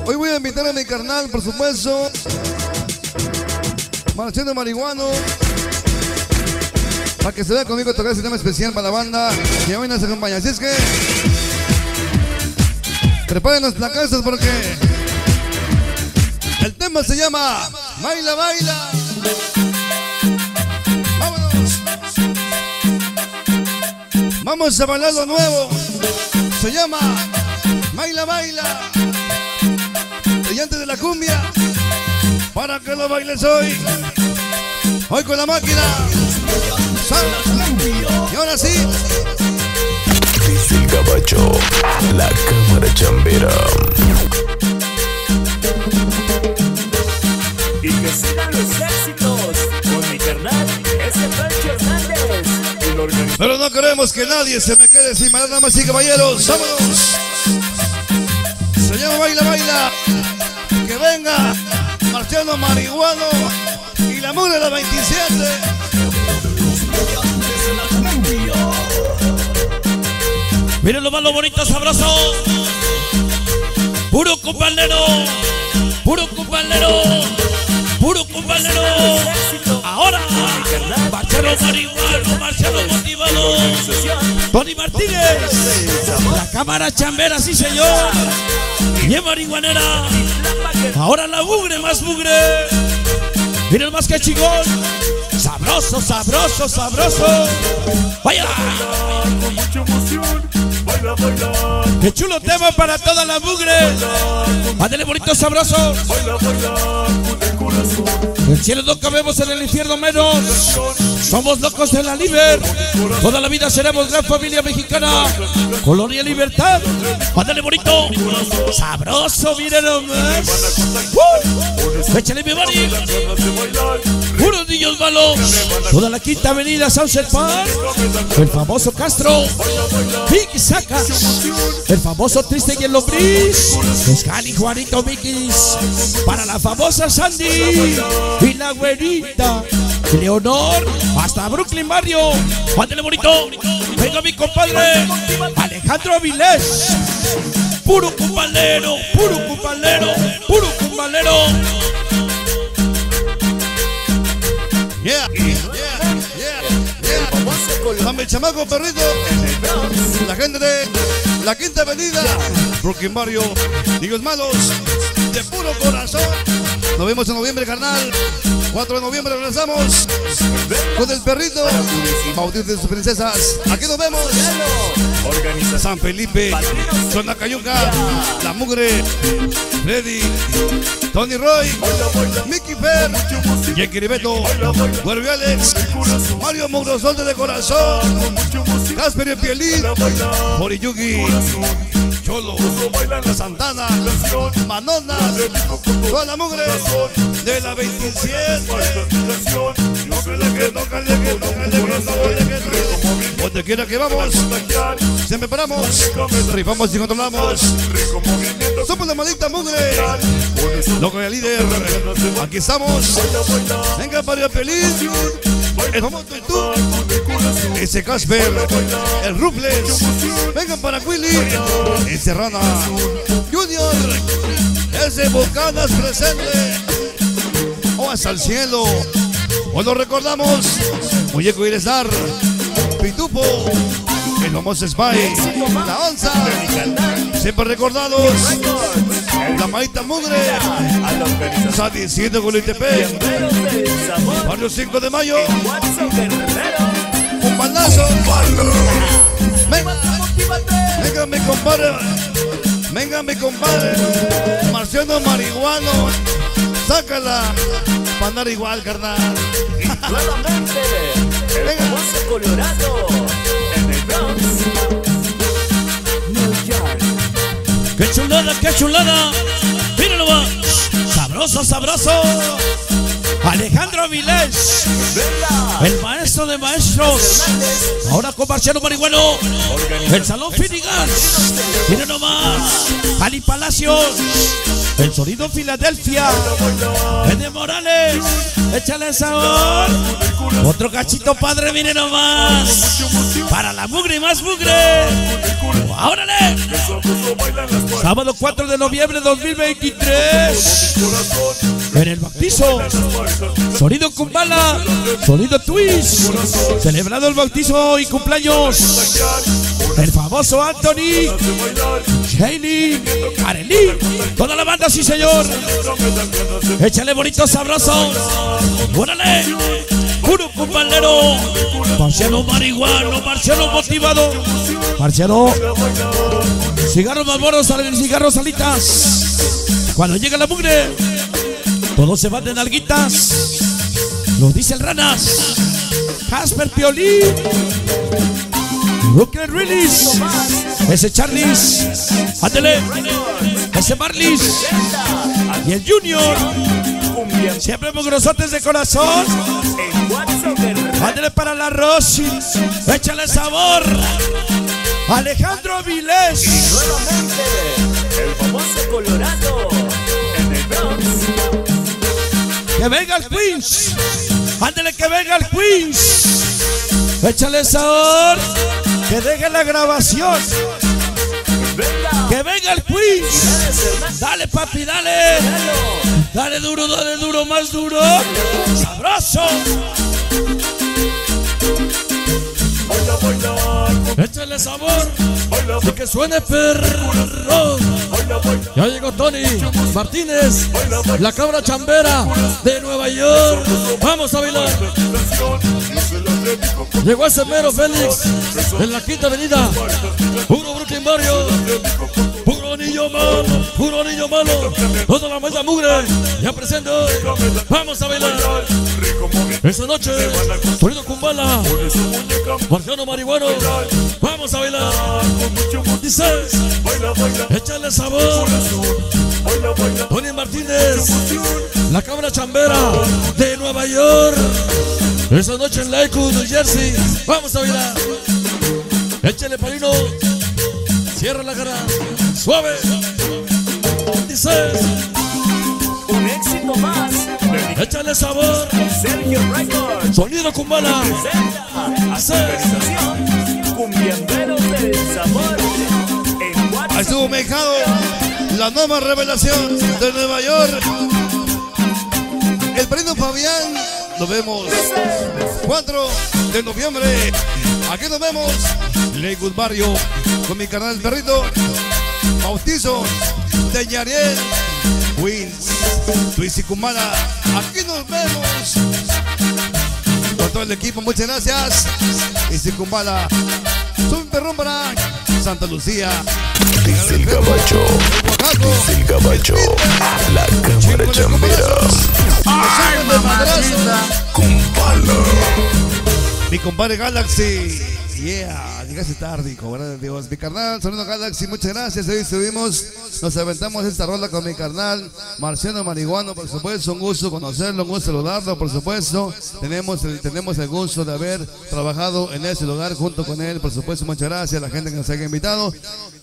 Hoy voy a invitar a mi carnal, por supuesto, Marciano Marihuano, para que se vea conmigo a tocar ese tema especial para la banda que hoy nos acompaña. Así es que preparen las placasas porque el tema se llama Baila, Baila. Vámonos. Vamos a bailar lo nuevo. Se llama Baila, Baila. Brillante de la cumbia. Para que lo bailes hoy. Hoy con la máquina. Y ahora sí. Dice el gabacho, la cámara chambera. Y que sigan los éxitos con mi carnal, ese Pancho Hernández. Pero no queremos que nadie se me quede sin bailar, damas y caballeros. ¡Vámonos! Se llama Baila, Baila. Que venga Marciano Marihuano y la mugre de la 27. Miren lo malo, bonito, sabroso. Puro compañero. Puro compañero. Puro compañero. Ahora, Marciano Marihuano, Marciano Motivado, Tony Martínez. La cámara chambera, sí señor. Y es marihuanera. Ahora la mugre, más mugre. Miren más que chingón. Sabroso, sabroso, sabroso. Vaya. Con mucha emoción, baila, baila. Qué chulo tema para toda la mugre. Ándale bonito, sabroso. Baila, baila, con el corazón. En el cielo no cabemos, en el infierno menos. Somos locos de la liber. Toda la vida seremos gran familia mexicana. Colonia y libertad. Ándale bonito. Sabroso, miren nomás. Échale mi mani. Puros niños malos. Toda la Quinta Avenida, Sunset Park. El famoso Castro. Vicky Saca. El famoso Triste y el Lombriz. Escali, Juanito, Mikis. Para la famosa Sandy. Y la güerita Leonor, hasta Brooklyn Barrio. Ándale bonito. Venga mi compadre Alejandro Avilés. Puro cumbalero, puro cumbalero, puro cumbalero. Yeah, yeah, yeah. Dame el chamaco perrito. La gente de la Quinta Avenida, Brooklyn Barrio, niños malos de puro corazón. Nos vemos en noviembre, carnal. 4 de noviembre regresamos con el perrito. Bautizo de sus princesas. Aquí nos vemos. San Felipe, Zona Cayuca, La Mugre, Freddy, Tony Roy, Mickey Per, Jackie Ribeto, Guerrero Alex, Mario Mugrosol de corazón, Casper y Pielín, Moriyuki, Cholo, La Santana, Manona, toda la mugre de la 27. Donde quiera que vamos, siempre paramos, rifamos y controlamos. Somos la maldita mugre, loco y líder. Aquí estamos. Venga para el feliz, el famoso tú, ese Casper, el Rufles. Vengan para Willy, ese Rana Junior, ese Bocanas presente. O hasta el cielo. Hoy lo recordamos. Muñeco Iresar, Pitufo, el famoso Spy, la Onza, siempre recordados. La Maita Mugre, San 17 con el ITP, Barrio 5 de Mayo, un balazo. Venga mi compadre, venga mi compadre, Marciano Marihuano, sácala para andar igual, carnal. Y nuevamente, el famoso Colorado en el Bronx, New York. ¡Qué chulada, qué chulada! ¡Míralo más! ¡Sabroso, sabroso! Alejandro Avilés, el maestro de maestros. Ahora con Marciano Marihuano, el Salón Finnegan's. Miren nomás, Ali Palacios, el sonido Filadelfia, Ede Morales, échale sabor. Otro cachito padre, miren nomás, para la mugre y más mugre. ¡Órale! Sábado 4 de noviembre de 2023. En el bautizo. Sonido Kumbala. Sonido Twist. Celebrado el bautizo y cumpleaños. El famoso Anthony. Hailey. Arely. Toda la banda, sí señor. Échale bonito sabroso. ¡Órale! Puro cumbalero. Marciano marihuano. Marciano motivado. Marciano. Cigarros Malboros, cigarros alitas. Cuando llega la mugre, todos se van de nalguitas. Lo dice el Ranas. Casper Piolín. Brooklyn Release. Ese Charlis. Ándele. Ese Marlis. Y el Junior. Siempre mugrosotes de corazón. Ándele para la Rosy. Échale sabor. Alejandro Vilés. Y nuevamente el famoso Colorado en el Bronx. Que venga el Queens. Ándele que venga el Queens. Échale sabor. Que deje la grabación. Venga. Que venga el Queens. Dale papi, dale. Dale duro, más duro. Sabroso. Échale sabor y que suene perro. Ya llegó Tony Martínez, la cabra chambera de Nueva York. Vamos a bailar. Llegó ese mero Félix en la Quinta Avenida. Puro Brooklyn Barrio. Puro niño malo. Toda la mesa mugre. Ya presente hoy. Vamos a bailar. Esta noche, Sonido Kumbala. Marciano marihuano. Vamos a bailar. Dice, échale sabor. Tony Martínez, la cabra chambera de Nueva York. Esta noche en Lakewood, New Jersey. Vamos a bailar. Échale palino. Cierra la cara. Suave. Dice, Un éxito más. échale sabor. Sergio Records. Sonido Kumbala. Cumbiamberos del sabor. En WhatsApp. Ahí estuvo Mejado, la nueva revelación de Nueva York. El primo Fabián, nos vemos 4 de noviembre. Aquí nos vemos, Lakewood Barrio, con mi carnal Perrito. Bautizo de Yariel, Queens, Twist y Kumbala. Aquí nos vemos con todo el equipo, muchas gracias. Y Kumbala, un perrón para Santa Lucía. Dice el Gabacho. Dice el Gabacho. La cámara chambera. Kumbala. Mi compadre Galaxy. Yeah, llegaste tarde, hijo, verdad de Dios. Mi carnal, Sonido Galaxy, muchas gracias. Hoy estuvimos, nos aventamos esta rola con mi carnal Marciano Marihuano, por supuesto, un gusto conocerlo, un gusto saludarlo, por supuesto. Tenemos el gusto de haber trabajado en ese lugar junto con él, por supuesto, muchas gracias a la gente que nos haya invitado.